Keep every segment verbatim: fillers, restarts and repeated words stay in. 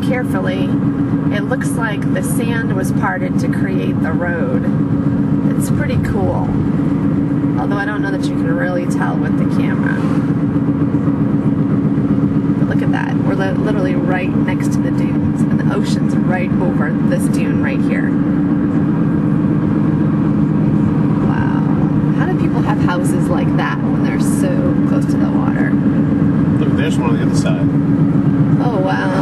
carefully, it looks like the sand was parted to create the road. It's pretty cool. Although I don't know that you can really tell with the camera. But look at that. We're li literally right next to the dunes, and the ocean's right over this dune right here. Wow. How do people have houses like that when they're so close to the water? Look, there's one on the other side. Oh, wow.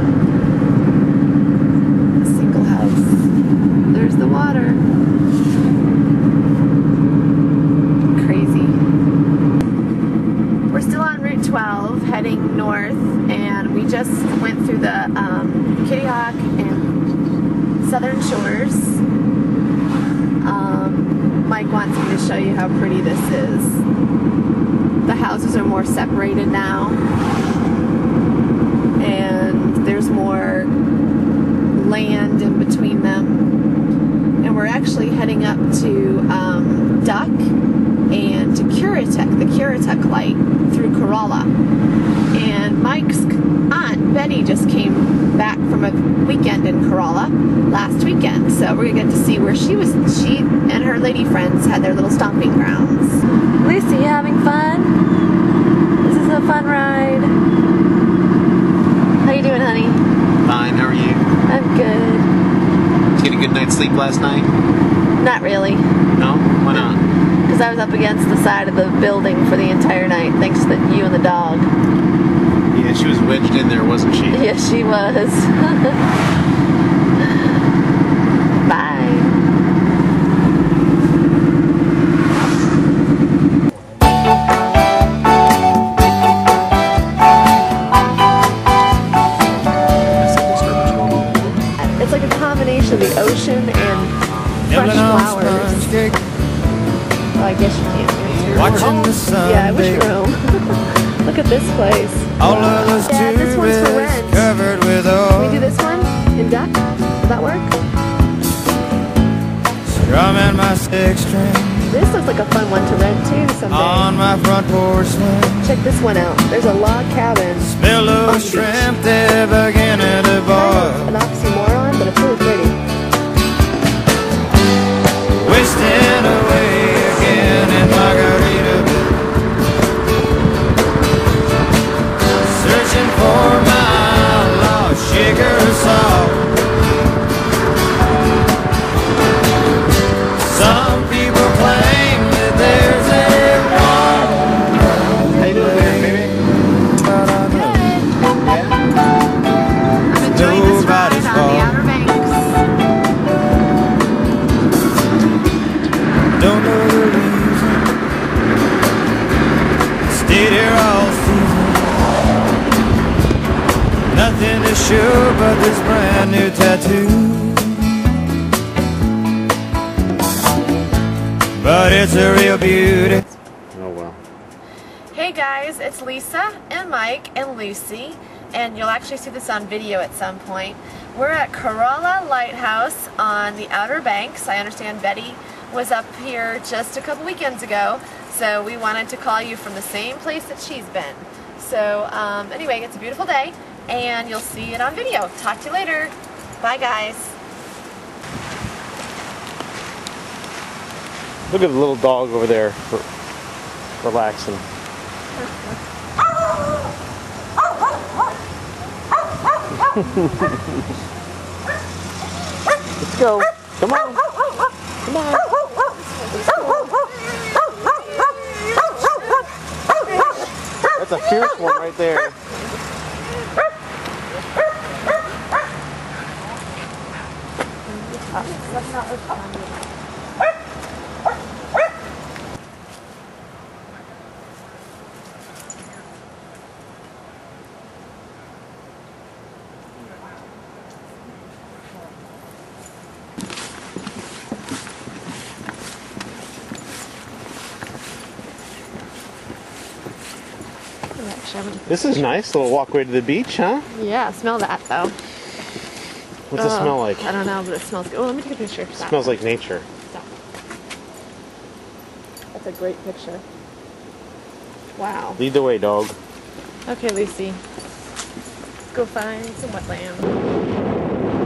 A single house. There's the water. Crazy. We're still on Route twelve, heading north, and we just went through the um, Kitty Hawk and Southern Shores. Um, Mike wants me to show you how pretty this is. The houses are more separated now, and there's more land in between them. And we're actually heading up to um, Duck and to Currituck, the Currituck Light through Corolla. And Mike's aunt, Betty, just came back from a weekend in Corolla last weekend. So we're gonna get to see where she was, she and her lady friends had their little stomping grounds. Lucy, you having fun? This is a fun ride. How you doing, honey? Fine, how are you? I'm good. Did you get a good night's sleep last night? Not really. No? Why not? Because I was up against the side of the building for the entire night, thanks to you and the dog. Yeah, she was wedged in there, wasn't she? Yes, she was. Bye. It's like a combination of the ocean and fresh flowers. Well, I guess you can't do it. Watching the sun. Yeah, I wish you were home. Look at this place. All of those Dad, this one's for tourists rent. covered with Can oil. we do this one in Duck? Will that work? Strumming my six string This looks like a fun one to rent too someday. on my front porch swing. Check this one out. There's a log cabin. Smell on the of beach. shrimp, they're beginning to Kind of boil. an oxymoron, but it's really pretty. Wasting away again in Margaritaville. Searching for my lost sugar salt. Some people claim that there's a wall. How you doing there, baby? But I know I'm enjoying this ride Nobody's on the fault. Outer Banks. don't know the reason. Stayed here all season. Nothing to show but this brand new tattoo. But it's a real beauty. Oh, well. Hey guys, it's Lisa and Mike and Lucy, and you'll actually see this on video at some point. We're at Corolla Lighthouse on the Outer Banks. I understand Betty was up here just a couple weekends ago, so we wanted to call you from the same place that she's been. So um, anyway, it's a beautiful day, and you'll see it on video. Talk to you later. Bye guys. Look at the little dog over there, relaxing. Let's go. Come on. Come on. That's a fierce one right there. This is nice, little walkway to the beach, huh? Yeah, smell that though. What's it Oh, smell like? I don't know, but it smells good. Oh, let me take a picture. It smells like nature. Stop. That's a great picture. Wow. Lead the way, dog. Okay, Lucy. go find some wet lamb.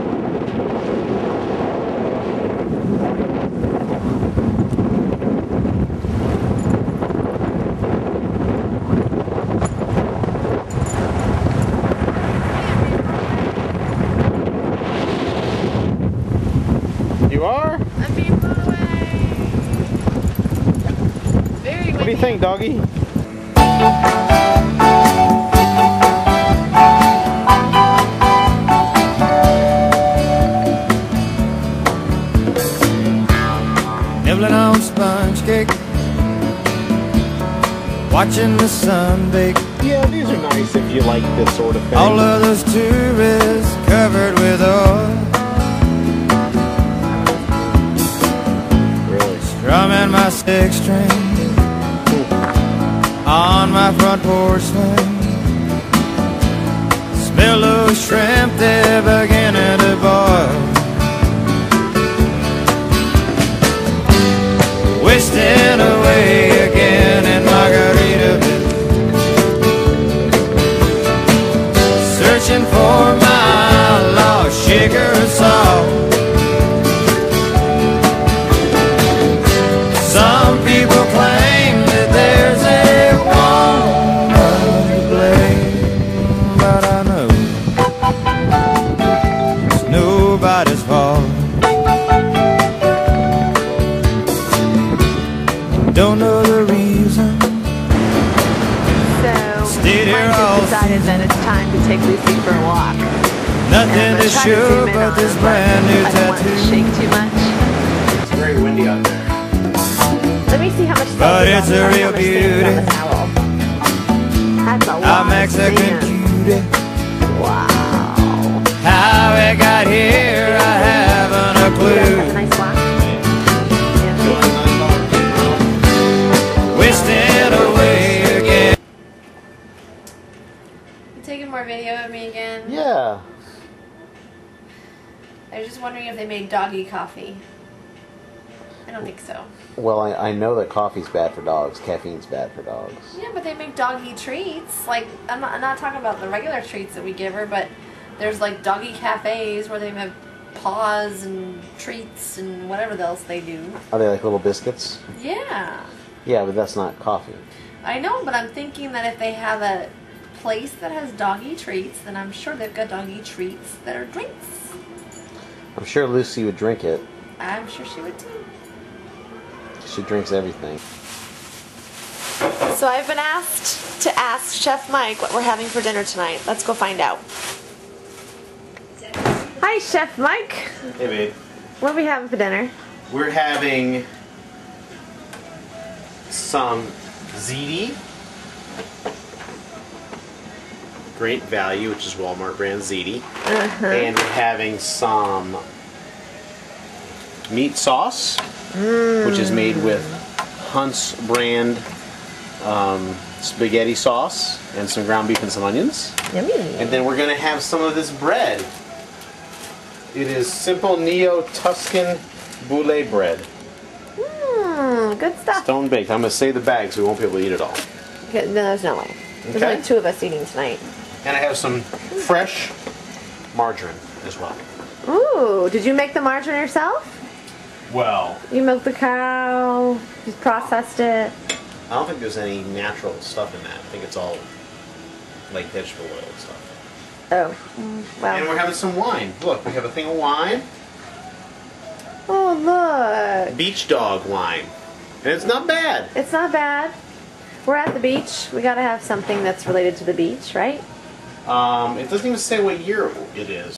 You are? I'm being blown away. Very windy. What do you think, doggy? Nibbling on sponge cake, watching the sun bake. Yeah, these are nice if you like this sort of thing. All of those tourists covered with oil, Really? strumming my six string on my front porch swing. Smell those shrimp, they're beginning to boil. Wasting away again in Margaritaville, searching for my lost sugar and salt. Some people claim that there's a woman to blame, but I know it's nobody's fault. Don't know the reason. So, Stayed here Mike all has decided that it's time to take Lucy for a walk. Nothing And I'm to gonna try show zoom in but on this him, brand new I don't want it to tattoo. shake too much. It's very windy out there. Let me see how much. But salt is it's on- a how real much sand is on beauty. the towel. That's a A lot of Mexican sand. cutie. Wow. How it got here, I haven't a You guys have a clue. nice walk. Wasting away again. You taking more video of me again? Yeah. I was just wondering if they made doggy coffee. I don't think so. Well, I, I know that coffee's bad for dogs. Caffeine's bad for dogs. Yeah, but they make doggy treats. Like, I'm not, I'm not talking about the regular treats that we give her, but there's like doggy cafes where they have paws and treats and whatever else they do. Are they like little biscuits? Yeah. Yeah, but that's not coffee. I know, but I'm thinking that if they have a place that has doggy treats, then I'm sure they've got doggy treats that are drinks. I'm sure Lucy would drink it. I'm sure she would too. She drinks everything. So I've been asked to ask Chef Mike what we're having for dinner tonight. Let's go find out. Hi, Chef Mike. Hey, babe. What are we having for dinner? We're having some ziti. Great value, which is Walmart brand ziti. Uh-huh. And we're having some meat sauce, Mm. which is made with Hunt's brand um, spaghetti sauce and some ground beef and some onions. Yummy. And then we're going to have some of this bread. It is simple Neo-Tuscan boule bread. Mmm, good stuff. Stone baked. I'm going to save the bag so we won't be able to eat it all. Okay, no, there's no way. There's Okay. only two of us eating tonight. And I have some fresh margarine as well. Ooh, did you make the margarine yourself? Well, You milked the cow, you processed it. I don't think there's any natural stuff in that. I think it's all like vegetable oil and stuff. Oh, mm, And well. we're having some wine. Look, we have a thing of wine. Oh, look. Beach dog wine. And it's not bad. It's not bad. We're at the beach. We gotta have something that's related to the beach, right? Um, it doesn't even say what year it is.